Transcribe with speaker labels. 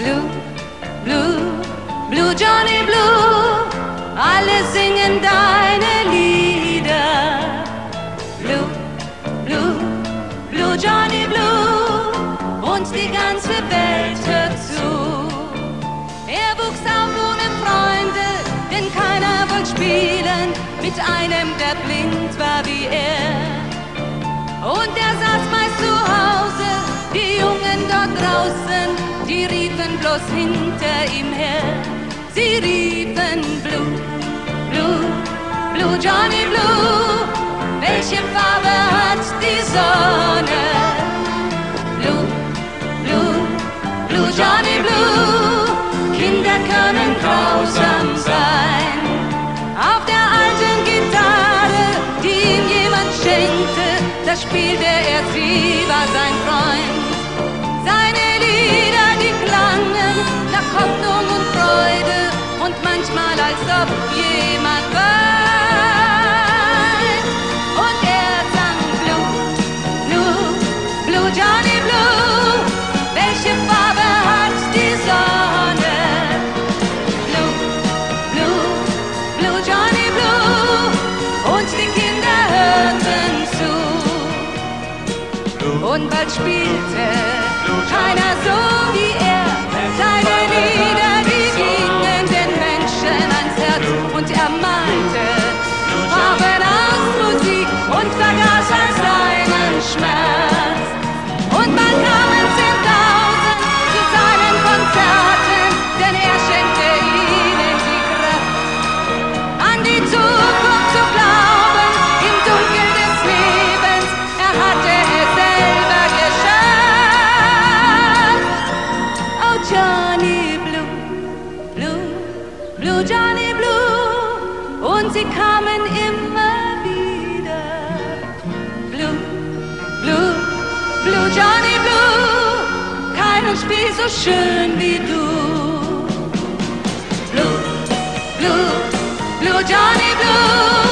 Speaker 1: Blue, Blue, Blue Johnny Blue, alle singen deine Lieder. Blue, Blue, Blue Johnny Blue, und die ganze Welt hört zu. Er wuchs auf ohne Freunde, denn keiner wollte spielen mit einem, der blind war wie er. Und er saß meist zu Hause, die Jungen dort draußen, die riefen bloß hinter ihm her. Sie riefen Blue, Blue, Blue Johnny Blue, welche Farbe hat die Sonne? Blue, Blue, Blue Johnny Blue, Kinder können grausam sein. Auf der alten Gitarre, die ihm jemand schenkte, da spielte er, sie war sein Freund. Seine Lieder, die klangen nach Hoffnung und Freude und manchmal als ob jemand weint. Und er sang Blue, Blue, Blue Johnny Blue, welche Farbe hat die Sonne? Blue, Blue, Blue Johnny Blue, und die Kinder hörten zu. Und bald spielte keiner so wie er. Seine Lieder, die gingen den Menschen ans Herz. Und er malte Farben aus Musik und vergaß all seinen Schmerz. Und bald kamen 10.000 zu seinen Konzerten, denn er schenkte ihnen die Kraft, an die Zukunft zu glauben, im Dunkel des Lebens. Er hatte es selber geschafft. Oh Johnny Blue, Blue, Blue Johnny Blue, und sie kamen immer wieder. Blue, Blue, Blue Johnny Blue, keiner spielt so schön wie du. Blue, Blue, Blue Johnny Blue.